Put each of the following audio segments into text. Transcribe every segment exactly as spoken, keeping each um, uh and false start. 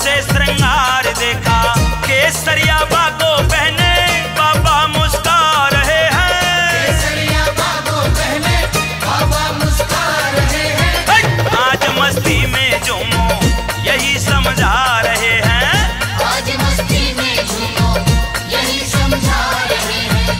से श्रृंगार देखा, केसरिया बागो पहने बाबा मुस्का रहे हैं। केसरिया बागो पहने बाबा मुस्का रहे हैं। आज मस्ती में झूमो यही समझा रहे हैं। आज मस्ती में झूमो यही समझा रहे हैं।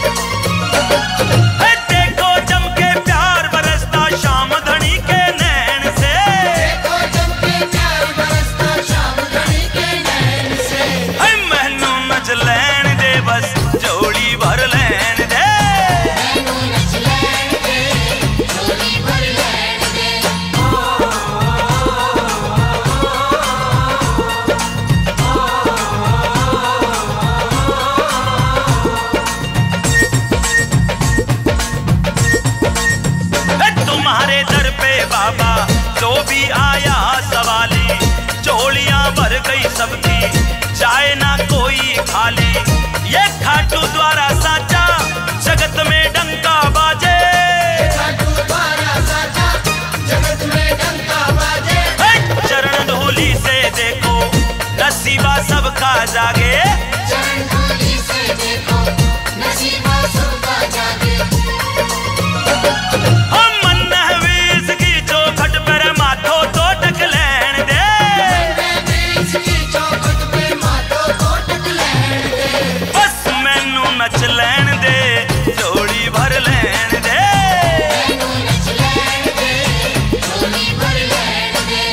देखो जम के प्यार बरसता शाम धनी के नैन से। देखो जम के प्यार बरसता शाम धनी के नैन से। मैनू नच लैन दे बस जोड़ी भर लैन दे। मैनू नच लैन दे जोड़ी भर लैन दे। तुम्हारे दर पे बाबा जो भी आया सवाली, चोलियां भर गई सबकी जाए ना कोई खाली। ये खाटू द्वारा साचा जगत में डंका बाजे। खाटू द्वारा साचा जगत में डंका बाजे। चरण धूली से देखो नसीबा सबका जागे। चरण धूली से देखो नसीबा सबका जागे। हम मन हवीस की चौखट पर माथो तो टक लैन दे। बीच की चौखट पे माथो को टक लैन दे। बस मैनू नच लैन दे जोड़ी भर लैन दे। मैनू नच लैन दे जोड़ी भर लैन दे।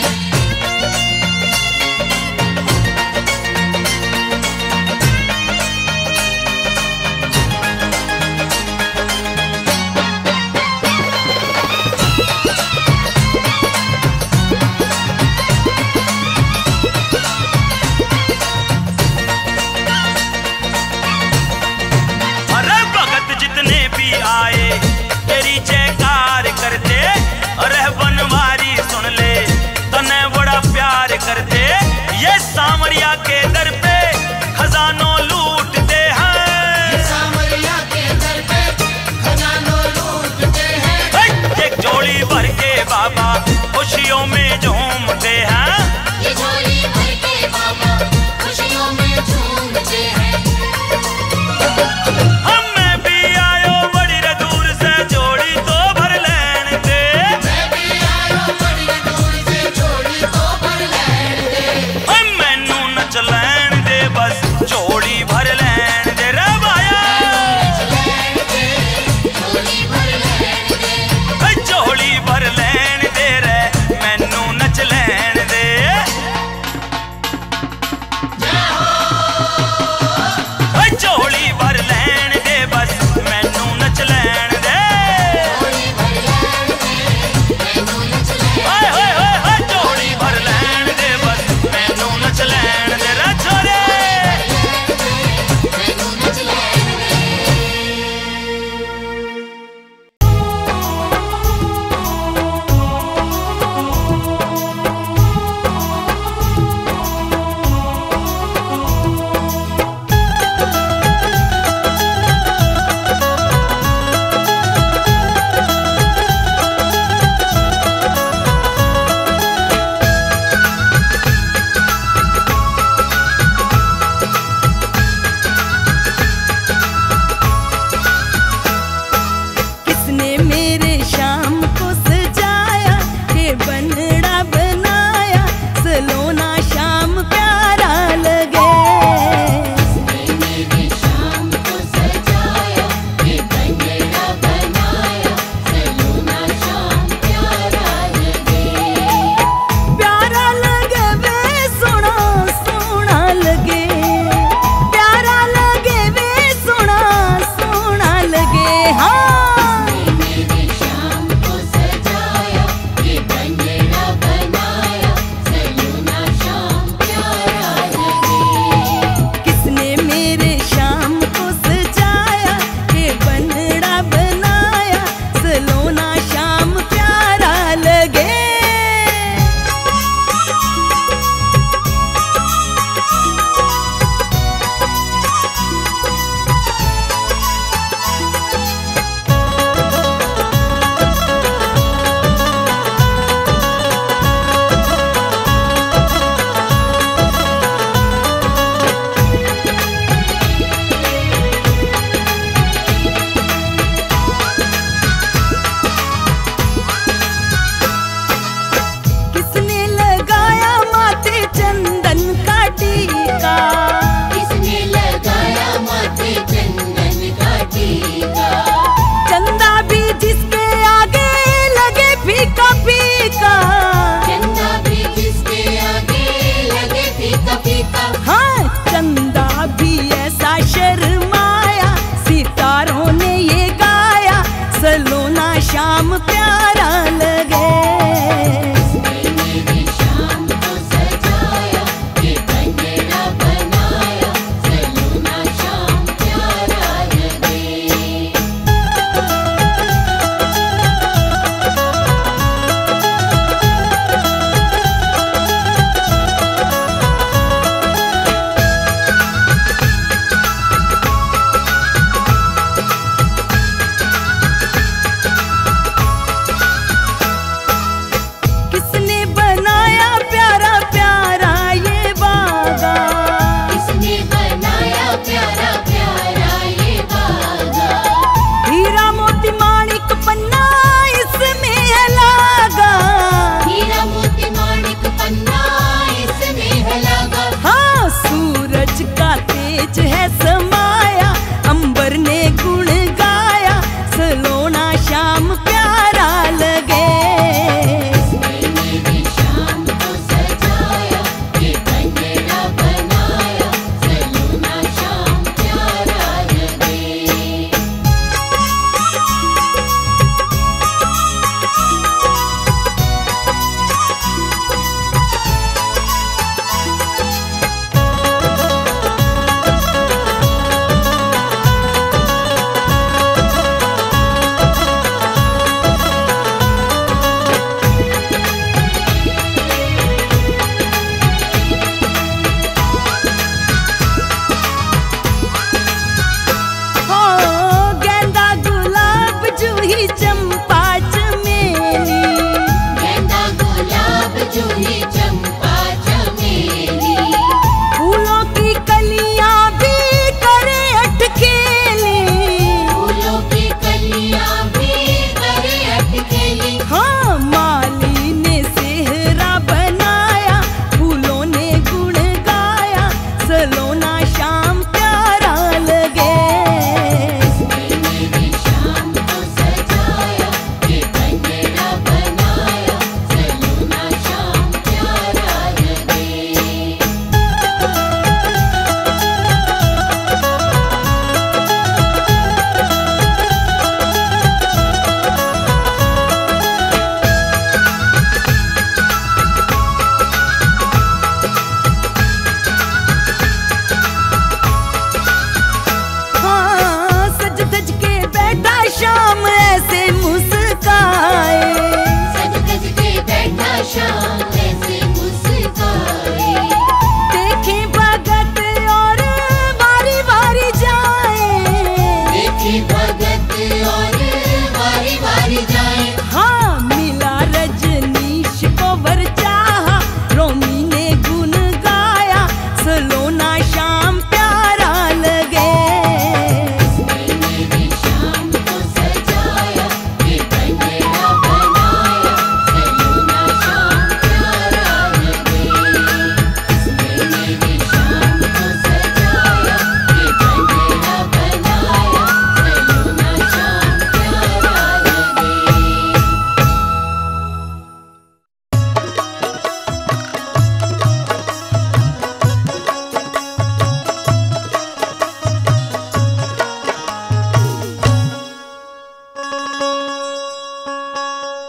अरे भगत जितने भी आए तेरी जयकार करते। अरे बनवारी सुन ले तने बड़ा प्यार करते। ये सामरिया के दर पे खजानों लूटते हैं। सामरिया के दर पे खजानों लूटते हैं। एक जोड़ी भर के बाबा खुशियों में झूमते हैं। ये झोली भर के बाबा खुशियों में झूमते हैं। हमें भी आयो बड़ी रे दूर से जोड़ी तो भर लैन दे। मैं भी आयो बड़ी दूर से जोड़ी तो भर लैन दे। मैनू नच लैन दे बस जोड़ी भर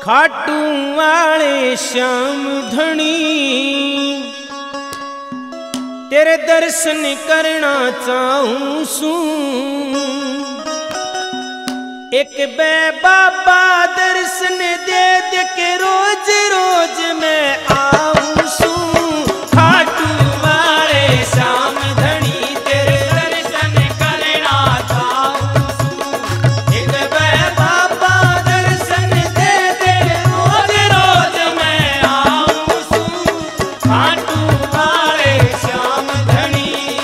खाटू वाले श्याम धनी तेरे दर्शन करना चाहूं सू एक बे बाबा दर्शन दे दे के रोज रोज मैं आऊं सू खाटू वाले श्याम धनी तेरे दर्शन करना चाहूं सू एक बे बाबा दर्शन दे दे रोज रोज मैं आऊं सू खाटू वाले श्याम धनी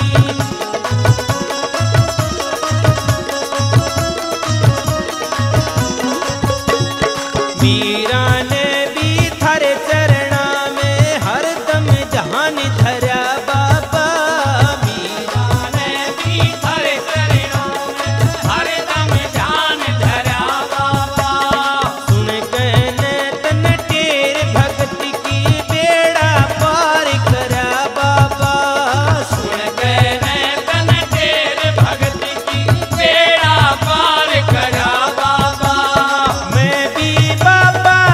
मीरा ने भी थारे चरणा में हरदम जहान धरा बाबा मीरा ने भी थारे चरणा में हरदम जहान धरा बाबा सुन कहने तन टेर भक्ति की बेड़ा पार करा बाबा सुन कहने तन टेर भक्ति की बेड़ा पार करा बाबा मैं भी बाबा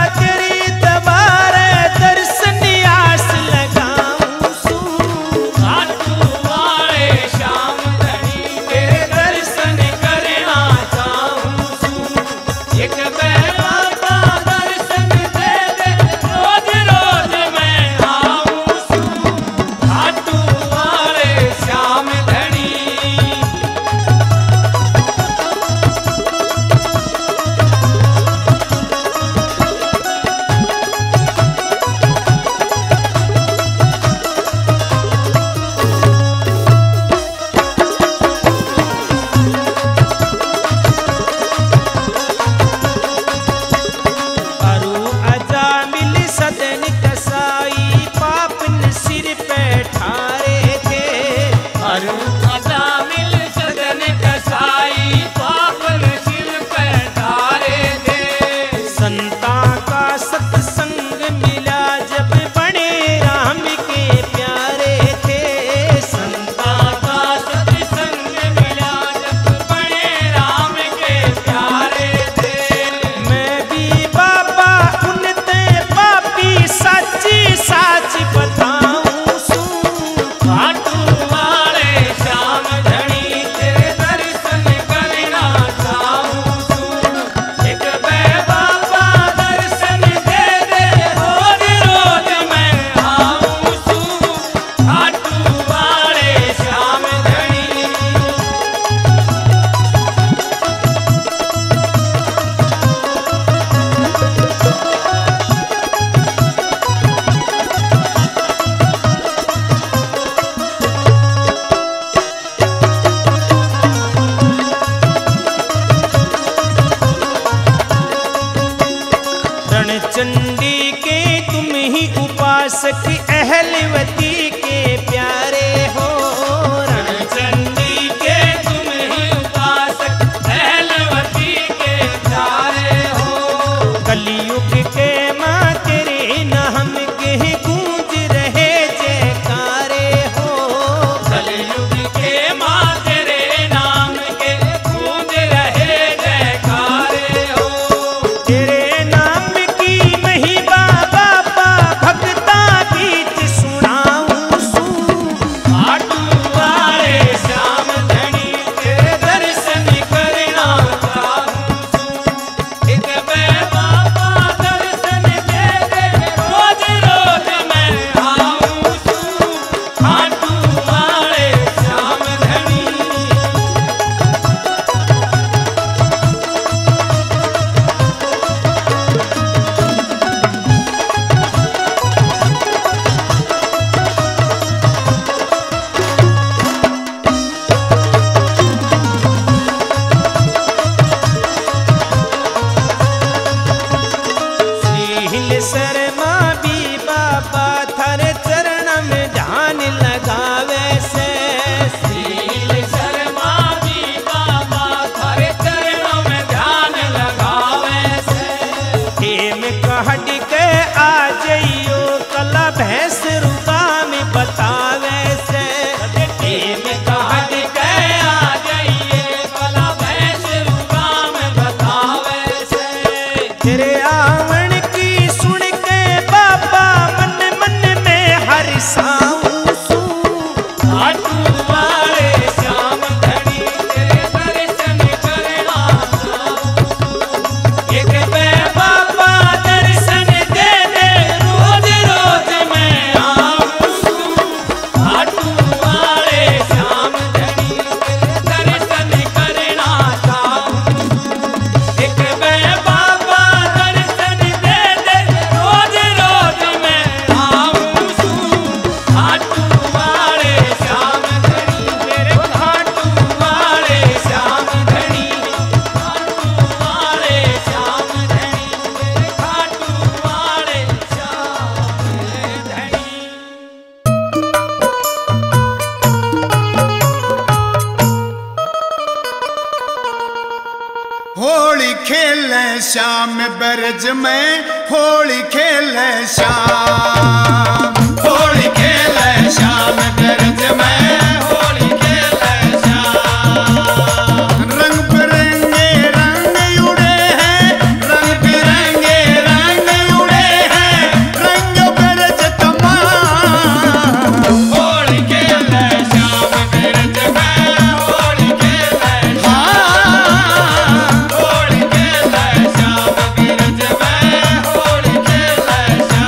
होली खेले श्याम ब्रज में, होली खेले श्याम, होली खेले श्याम ब्रज में, होली खेले श्याम। रंग बिरंगे रंग उड़े हैं, रंग बिरंगे रंग उड़े हैं, रंग ब्रज तमाम। होली खेले श्याम ब्रज में, होली खेले श्याम, होली खेले श्याम ब्रज में, होली खेले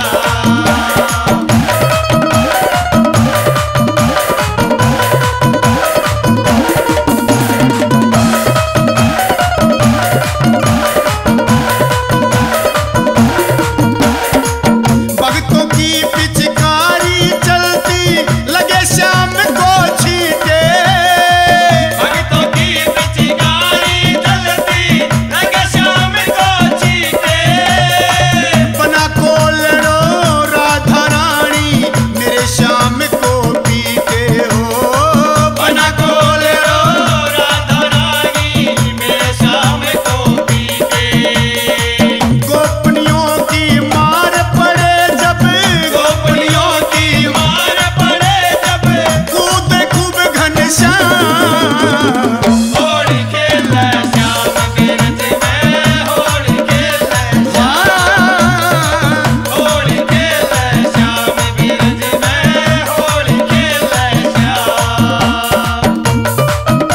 भक्तों की पिचकारी चलती लगे श्याम को छीटे, भक्तों की पिचकारी चलती लगे श्याम को छीटे। बना कोलड़ो राधा रानी मेरे श्याम को पीते हो, बना कोलड़ो राधा रानी मेरे श्याम को पीते। गोपनियों की मार पड़े जब, गोपनियों की मार पड़े जब, कूदे खूब घनश्याम। होली खेले श्याम ब्रज में, होली खेले श्याम, होली खेले श्याम ब्रज में, होली खेले श्याम।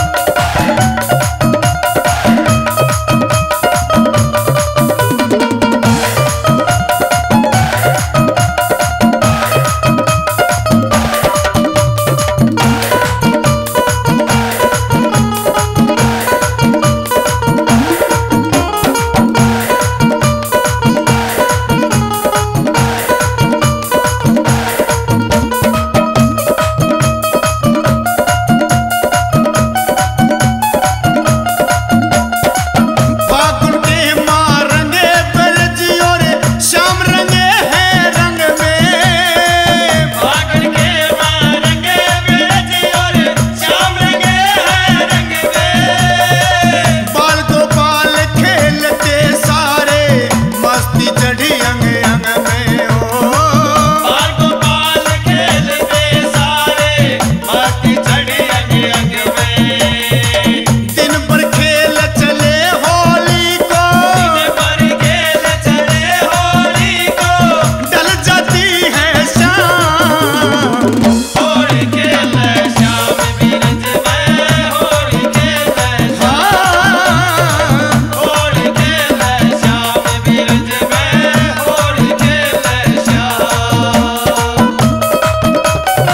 फागुन के माँ रंगे ब्रज और श्याम रंगे हैं रंग में, फागुन के माँ रंगे ब्रज और श्याम रंगे हैं रंग में। बाल गोपाल खेलते सारे मस्ती चढ़ी अंग अंग में हो, बाल गोपाल खेलते सारे मस्ती चढ़ी अंग अंग में। दिन भर खेल चले होली को, दिन भर खेल चले होली को, डल जाती है शाम। होली खेले श्याम ब्रज में, होली खेले श्याम, होली खेले श्याम ब्रज में, होली खेले श्याम।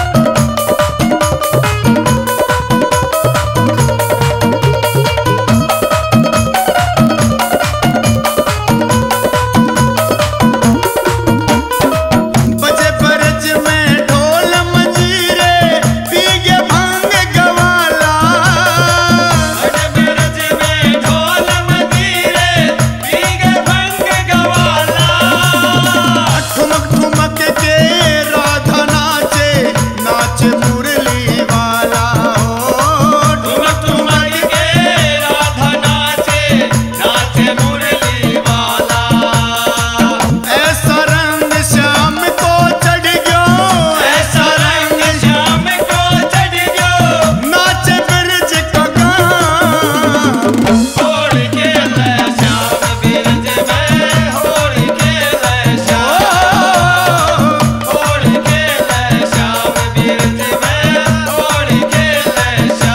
बजे ब्रज में ढोल मंजीरे, पीगे भांग गवाला, बजे ब्रज में ढोल मंजीरे, पीगे भांग गवाला। ठुमक ठुमक के राधा नाचे, नाचे मुरली वाला हो, ठुमक ठुमक के राधा नाचे, नाचे मुरली वाला। ऐसा रंग श्याम को चढ़ गयो, ऐसा रंग श्याम को चढ़ गयो, नाचे ब्रज का गाम। होली खेले श्याम ब्रज में, होली खेले श्याम, होली खेले श्याम ब्रज में, होली खेले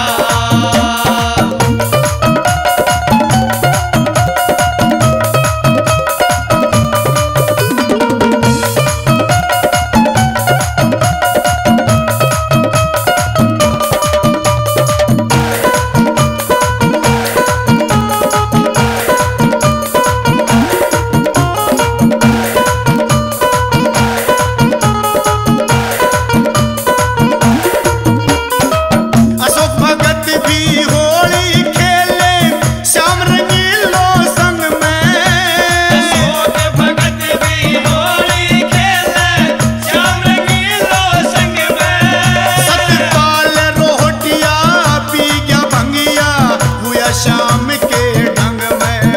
श्याम। अशोक भगत भी होली खेले श्याम रंगीलो संग में, अशोक भगत भी होली खेले श्याम रंगीलो संग में। सतपाल रोहटिया पी गया भंगिया, हुआ श्याम के ढंग में।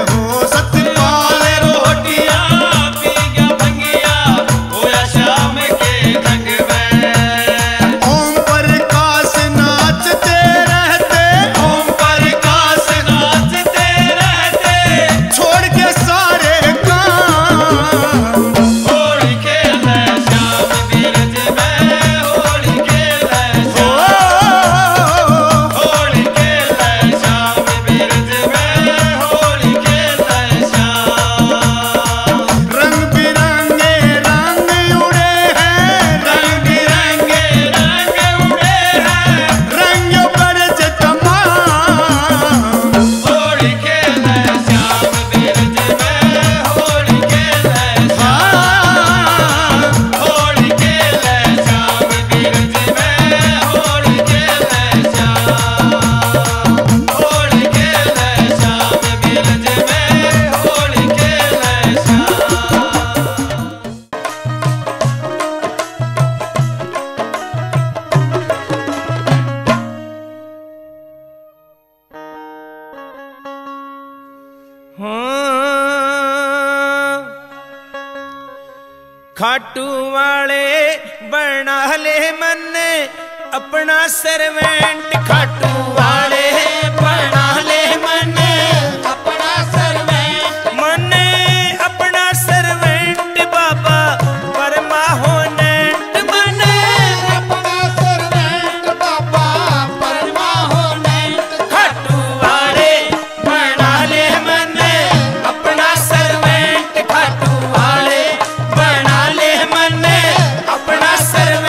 खाटू वाले बना ले मन अपना सर्वेंट, खाटू वाले बना ले मन अपना सर्वेंट, मन अपना सर्वेंट बाबा परमाहोनेंट, मन अपना सर्वेंट बाबा परमाहोनेंट। खाटू वाले बना ले मन अपना सर्वेंट, खाटू वाले बना ले मन अपना सर्वेंट।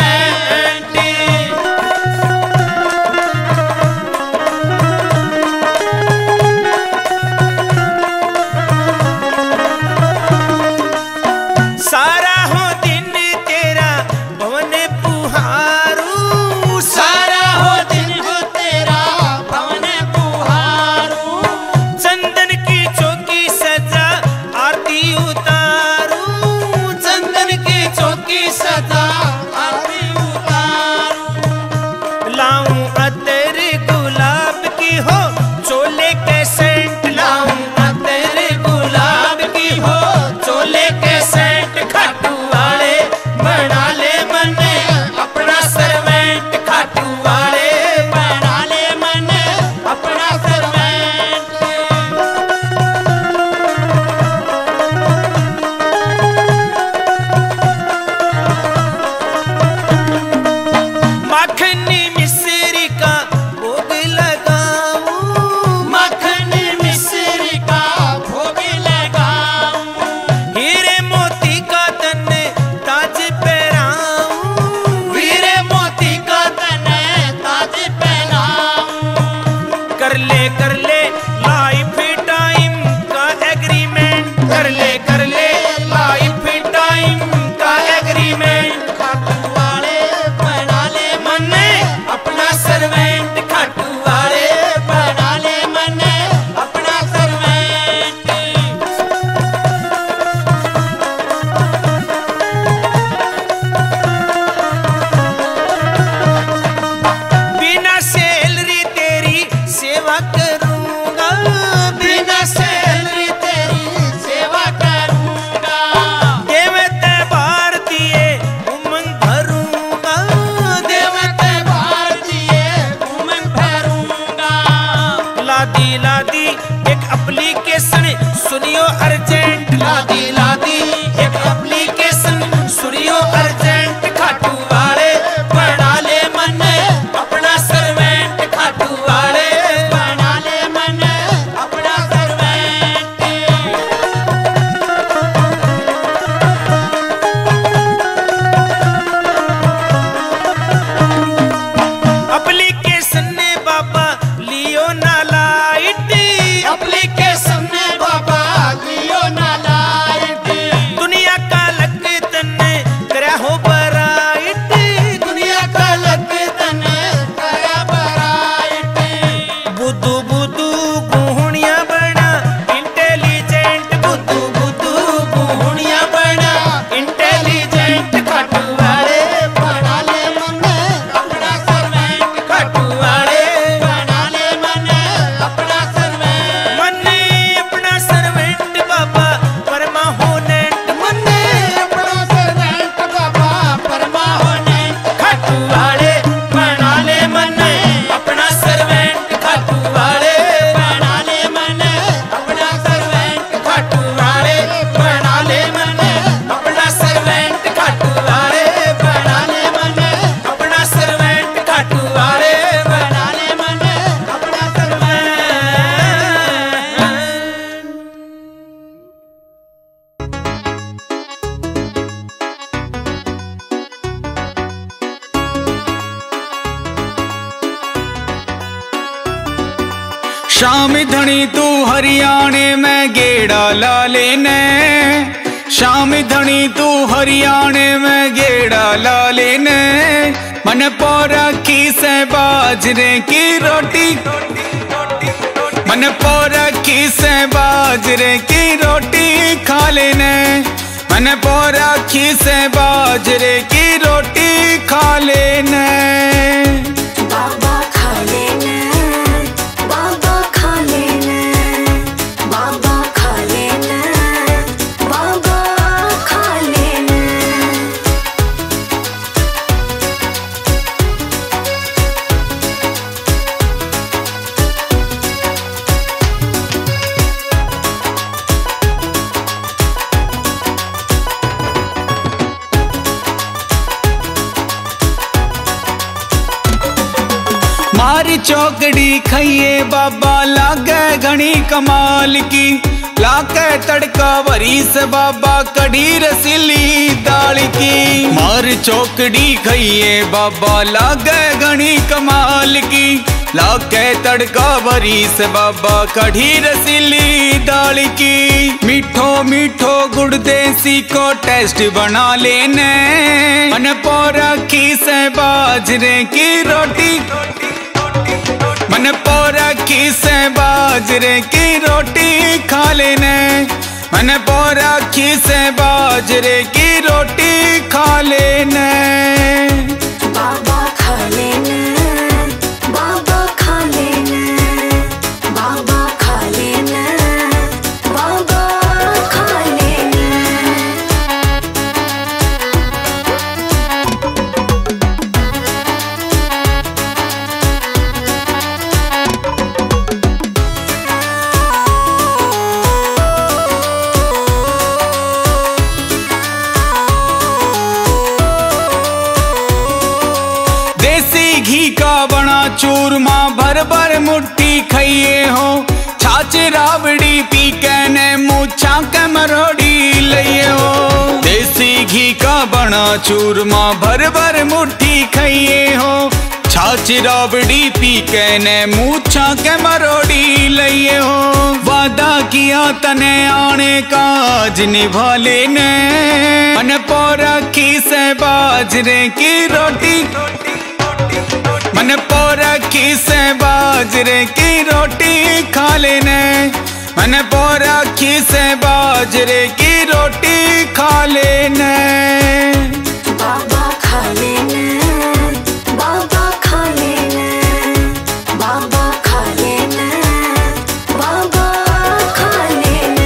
सारा हो दिन तेरा भवन पुहारू, सारा हो दिन हो तेरा भवन पुहारू, चंदन की चौकी सजा आरती उतारू, चंदन की चौकी सजा आरती उतारू। लाऊं अतर गुलाब की हो चोले के सेंट, लाऊं अतर गुलाब की हो चोले के सेंट, खाटू वाले बना ले मन अपना सर्वेंट, खाटू वाले बना ले मन अपना सर्वेंट। माखनी मिश्री का भोग लगाऊं, मखनी मिश्री का भोग लगाऊं, हीरे मोती का तन ताज पहराऊं, हीरे मोती का तने ताज पहनाऊं। कर ले कर ले लाइफ टाइम का एग्रीमेंट, कर ले कर ले लाइफ टाइम का एग्रीमेंट, खाटू वाले बना ले मन अपना सर्वेंट, खाटू वाले बना ले मन अपना सर्वेंट। बिना सैलरी तेरी सेवा करूंगा, बिना सैलरी तेरी सेवा करूंगा, देवते बार दिए उमंग भरूंगा, देवते बार दिए उमंग भरूंगा। लादी लादी एक एप्लीकेशन सुनियो अर्जेंट, लादी लादी एक एप्लीकेशन सुनियो अर्जेंट, खाटू वाले बना ले मन अपना सर्वेंट, खाटू वाले बना ले मन अपना सर्वेंट। एप्लीकेशन ने बाबा लियो ना लाइट, एप्लीकेशन ने बाबा लियो ना लाइट, दुनिया का लक तन्ने करा हो बराइट, दुनिया का लग तने करा बराइट। बुद्धू बुद्धू गुहनिया बना इंटेलिजेंट, बुद्धू बुद्धू गुहनिया बना इंटेलिजेंट, खाटू वाले बना ले मन अपना सर्वेंट, खाटू वाले बना ले मन अपना सर्वेंट। मन अपना सर्वेंट बाबा परमाहोनेंट, मन अपना सर्वेंट बाबा परमाहोनेंट। खाटू वाले बना ले मन अपना सर्वेंट, खाटू वाले बना ले मन अपना सर्वेंट, खाटू वाले बना ले मन अपना सर्वेंट, खाटू वाले बना ले मन अपना सर्वेंट, खाटू वाले बना ले मन अपना सर्वेंट। शाम धनी तू हरियाणे में गेड़ा ला लेने, शाम धनी तू हरियाणे में गेड़ा ला लेने, मन पोरा की से बाजरे की रोटी, मन पोरा की से बाजरे की रोटी खा लेने, मन पोरा की से बाजरे की रोटी खा लेने। बाबा खा लेना, बाबा खा लेना, बाबा खा चौकड़ी खाइए बाबा लागे घनी कमाल की, लाके तड़का वरी से बाबा कढ़ी रसीली दाल की। मार चौकड़ी खाइए बाबा लागे घनी कमाल की, लाके तड़का वरी से बाबा कढ़ी रसीली दाल की। मीठो मीठो गुड़ देसी को टेस्ट बना लेने, मन पोरखी से बाजरे की रोटी, मन पोरखी से बाजरे की रोटी खा लेने, मन पोरखी से बाजरे की रोटी खा लेने। बाबा खा लेने, बाबा खा लेने, बाबा खा लेने, बाबा खा लेने। घी का बना चूरमा भर भर मुट्ठी खाइए हो, छाछ राबड़ी पी के ने मूछा के मरोड़ी लिए हो। देसी घी का बना चूरमा भर भर मुट्ठी खाइए हो, छाछ राबड़ी पी के ने मूछा के मरोड़ी लिए हो। वादा किया तने आने का आज निभा लेने, मन पोरखी से बाजरे की रोटी, मन पोरखी से बाजरे की रोटी खा लेने, मन पोरखी से बाजरे की रोटी खा लेने। बाबा खा लेने, बाबा खा लेने, बाबा खा लेने, बाबा खा लेने।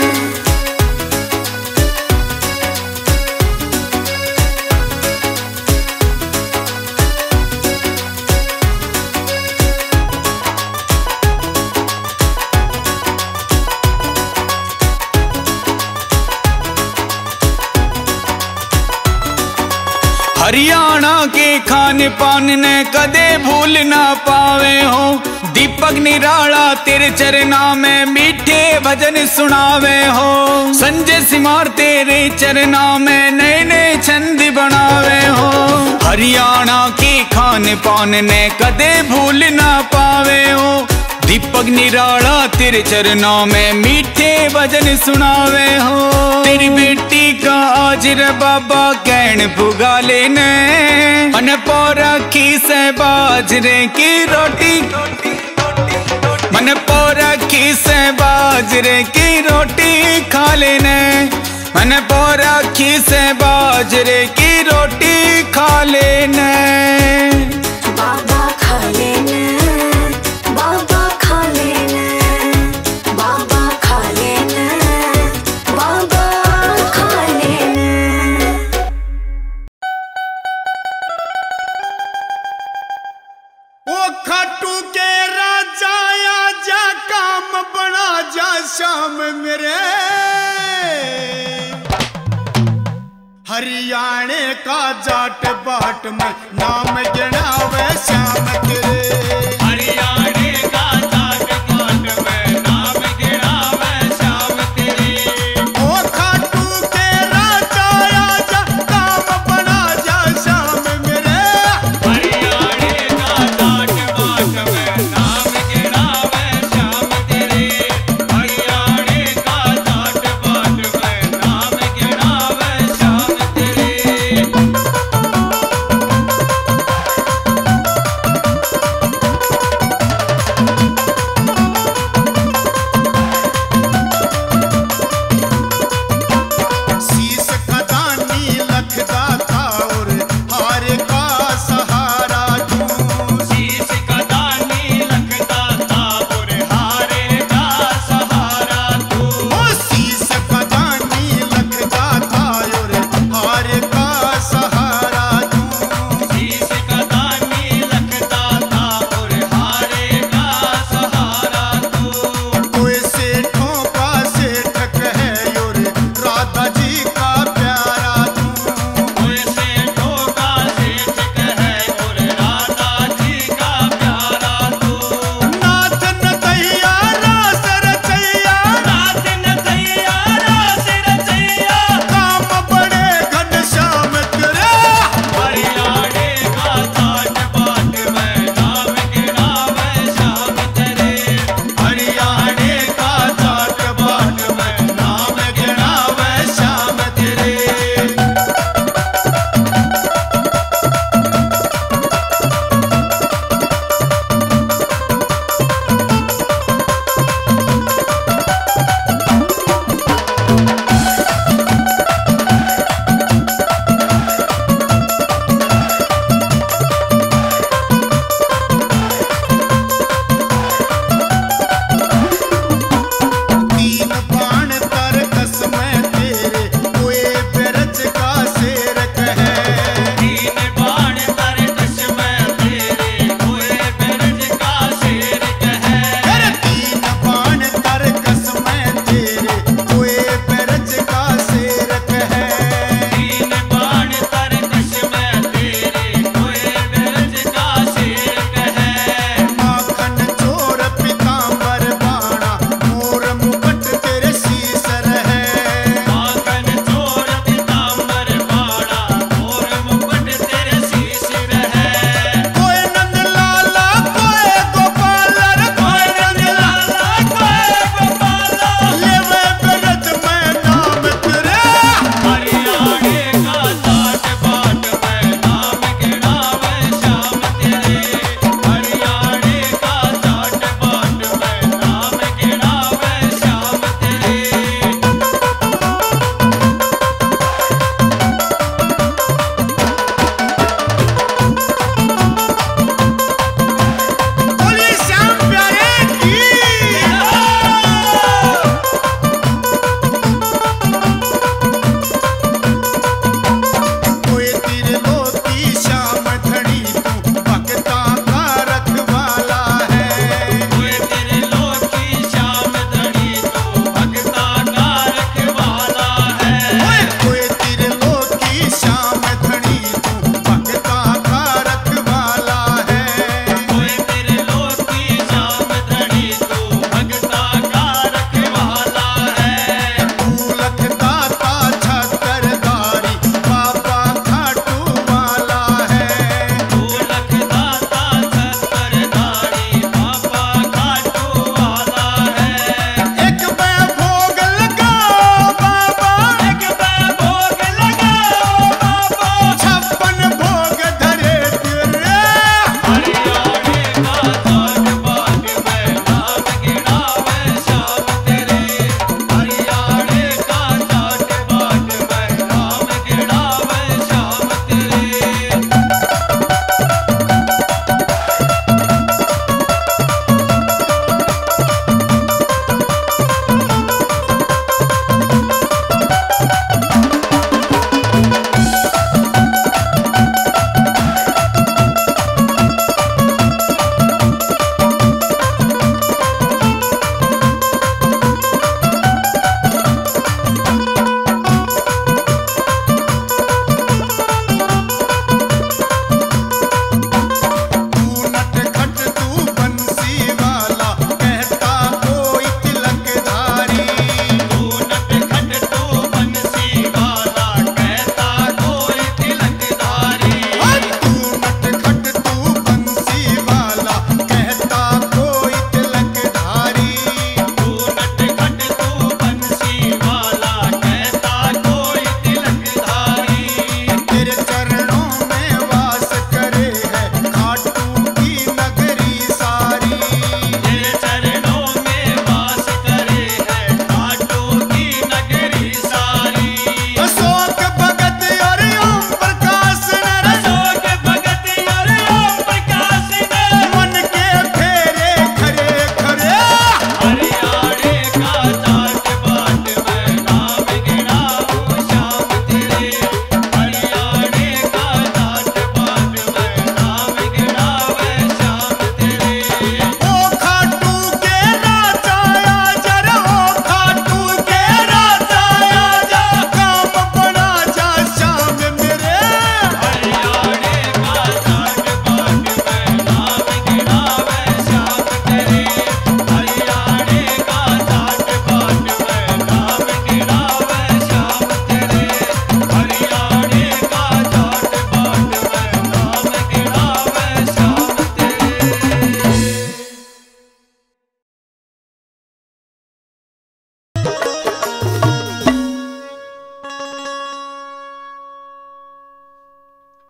हरियाणा के खान पान ने कदे भूल ना पावे हो, दीपक निराला तेरे चरना में मीठे भजन सुनावे हो। संजय सिमार तेरे चरना में नए नए छंद बनावे हो। हरियाणा के खान पान ने कदे भूल ना पावे हो, दीपक निराला तेरे चरणों में मीठे भजन सुनावे हो। तेरी बेटी का आज रे बाबा कैन पुगा लेने, मन पोरखी से बाजरे की रोटी, मन पोरखी से बाजरे की रोटी खा लेने, मन पोरखी से बाजरे की रोटी खा लेने। बाबा खा लेने, बाबा खा लेने, बाबा खा लेने, बाबा खा लेने। ओ खाटू के राजा आजा काम बना जा शाम मेरे, हरियाणे का जाट बाट में नाम गिनावे श्याम तेरे। हरियाणे का जाट बाट में नाम गिनावे श्याम तेरे। ओ खाटू के राजा आजा काम बना जा श्याम मेरे, हरियाणे का जाट बाट में नाम गिनावे श्याम तेरे। हरियाणे का जाट बाट में नाम गिनावे श्याम तेरे।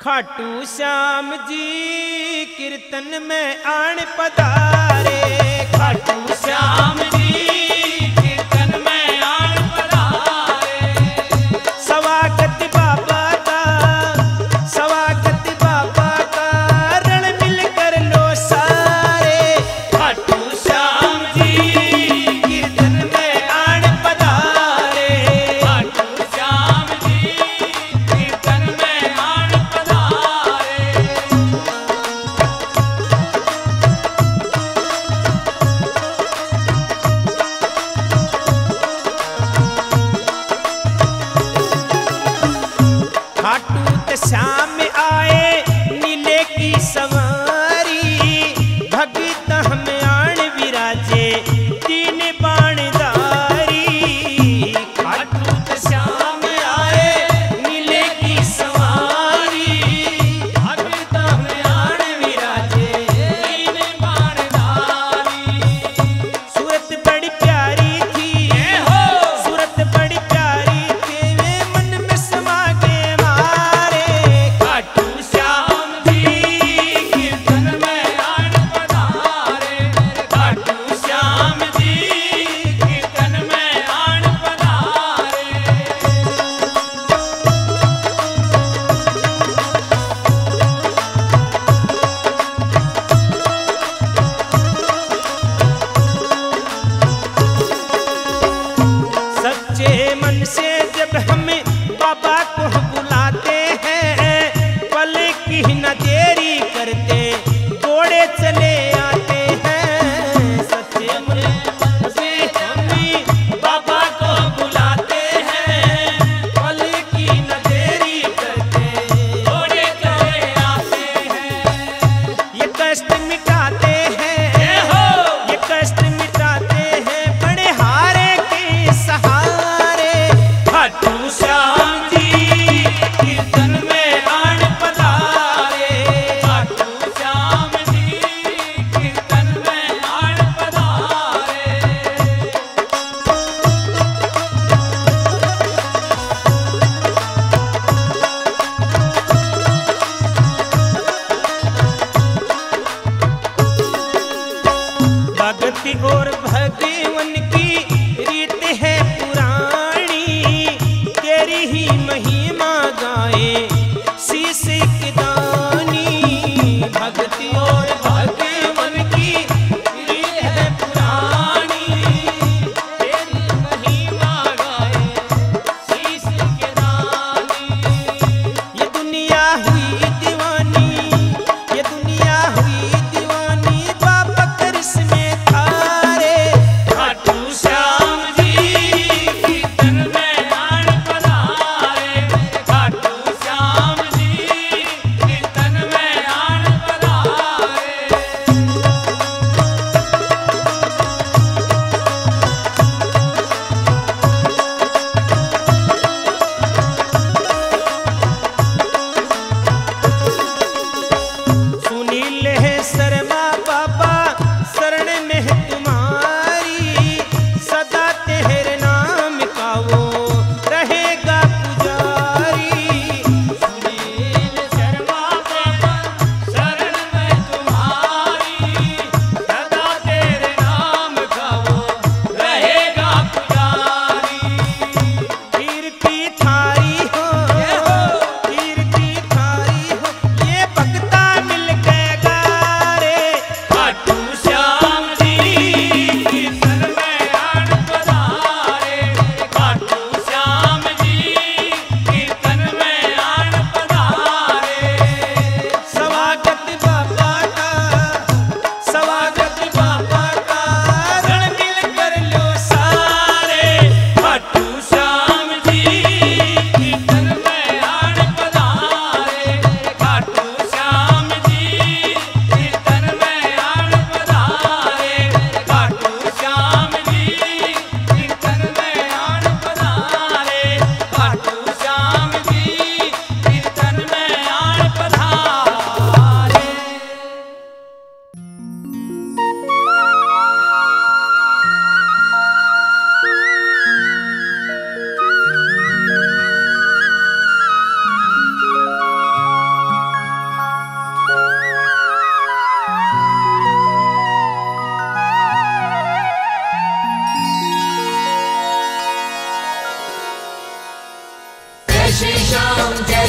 खाटू श्याम जी कीर्तन में आन पधारे, खाटू श्याम जी कीर्तन में आन पधारे। स्वागत बाबा का, स्वागत बाबा का रण मिल कर लो सारे, खाटू श्याम जी कीर्तन में आन पधारे, खाटू श्याम जी कीर्तन में आन पधारे।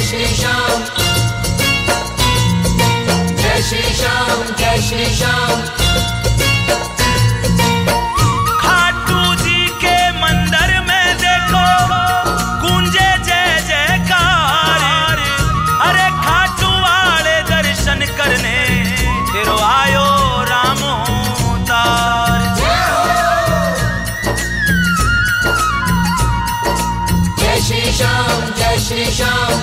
श्री श्याम, जय श्री श्याम, जय श्री श्याम। खाटू जी के मंदिर में देखो गूंजे जय जयकार, अरे खाटू वाले दर्शन करने तेरो आयो राम अवतार। जय श्री श्याम, जय श्री श्याम।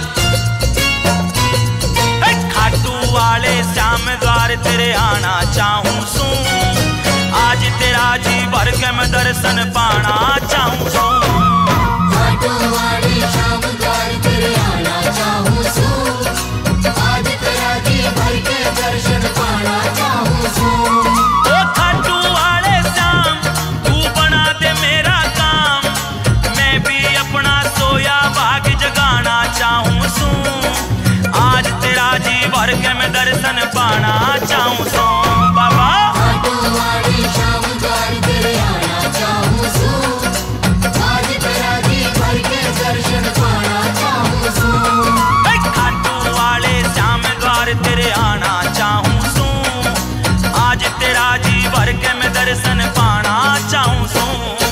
खाटू वाले श्याम द्वार तेरे आना चाहूं सू, आज तेरा जी भर के मैं दर्शन पाना चाहूं सू। खाटू वाले श्याम द्वार तेरे आना चाहूं सू, आज तेरा जी भर के दर्शन पाना चाहूं सू। ओ खाटू वाले श्याम तू बना दे मेरा काम, मैं भी अपना सोया भाग जगाना चाहूं सू, आज तेरा जी भर के मैं दर्शन पाना चाहूं सू। बाबा खाटू वाले श्याम द्वार तेरे आना चाहूं सू, आज तेरा जी भर के दर्शन पाना चाहूं सू। खाटू वाले श्याम द्वार तेरे आना चाहूं सू, आज तेरा जी भर के मैं दर्शन पाना चाहूं सू।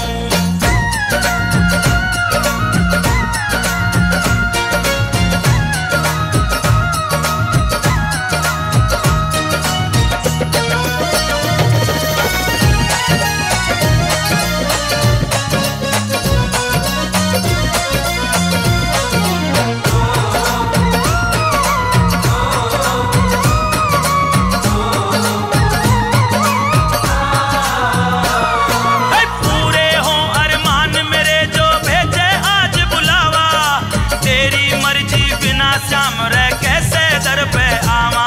श्याम रे कैसे दर पे आवा,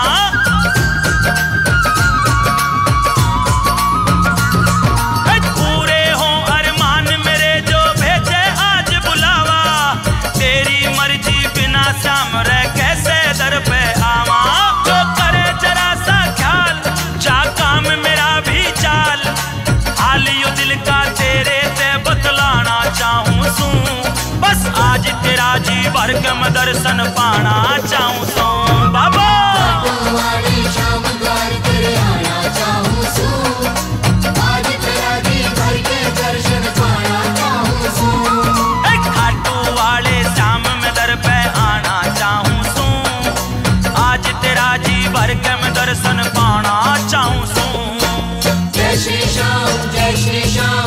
पूरे हो अरमान मेरे जो भेजे आज बुलावा, तेरी मर्जी बिना श्याम रे कैसे दर पे आवा। जो करे जरा सा ख्याल जा काम मेरा भी चाल, हालियो दिल का तेरे ते बतलाना चाहूं सू, बस आज तेरा जी भर के मैं दर्शन पाना चाहूं सू। बाबा खाटू वाले श्याम द्वार तेरे आना चाहूं सू, आज तेरा जी भर के दर्शन पाना चाहूं सू। खाटू वाले श्याम में दर पे आना चाहूं सू, आज तेरा जी भर के मैं दर्शन पाना चाहूं सू। जय श्री श्याम, जय श्री श्याम,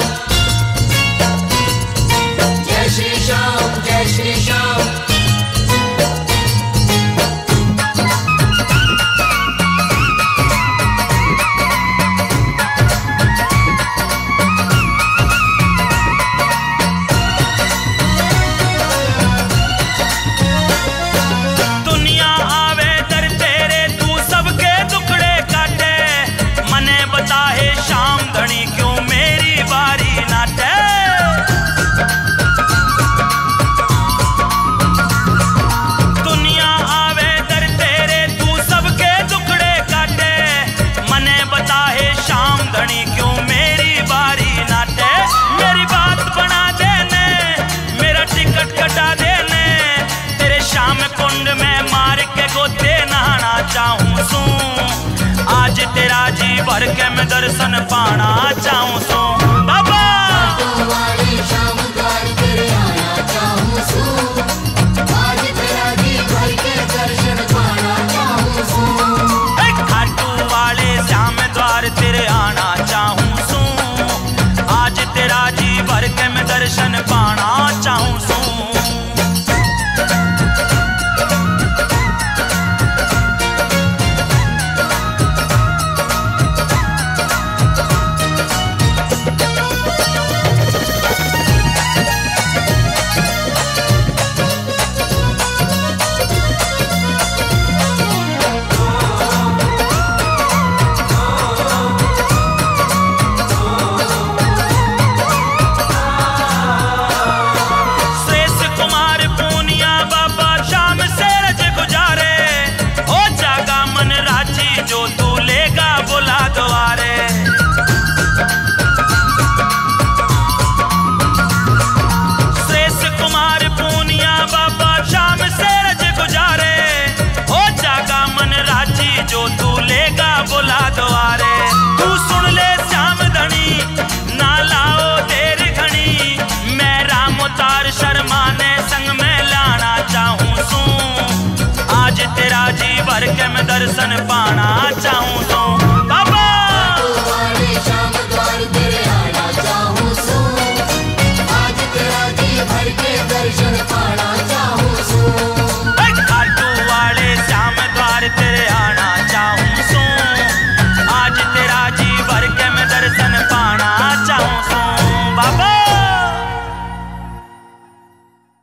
जय श्री श्याम, जय श्री श्याम। दुनिया आवे दर तेरे तू सबके दुखड़े काटे, मने बता है श्याम धनी क्यों मेरी बारी नाटे। दुनिया आवे दर तेरे तू सबके दुखड़े काटे, मने बता है श्याम धनी क्यों मेरी बारी नाटे। मेरी बात बना देने, मेरा टिकट कटा देने, तेरे श्याम कुंड में मार के गोते नहाना चाहूं सू, आज तेरा जी भर के मैं दर्शन पाना चाहूं सू। बाबा खाटू वाले श्याम द्वार तेरे आना चाहूं सू, आज तेरा जी भर के दर्शन पाना चाहूं सू। खाटू वाले श्याम द्वार तेरे आना चाहूं सू, आज तेरा जी भर के मैं दर्शन पाना चाहूं सू। बोला द्वारे। तू सुन ले श्याम धनी ना लाओ देर घनी, मैं राम अवतार शर्मा ने संग में लाना चाहूं सू। आज तेरा जी भर के मैं दर्शन पाना चाहूं।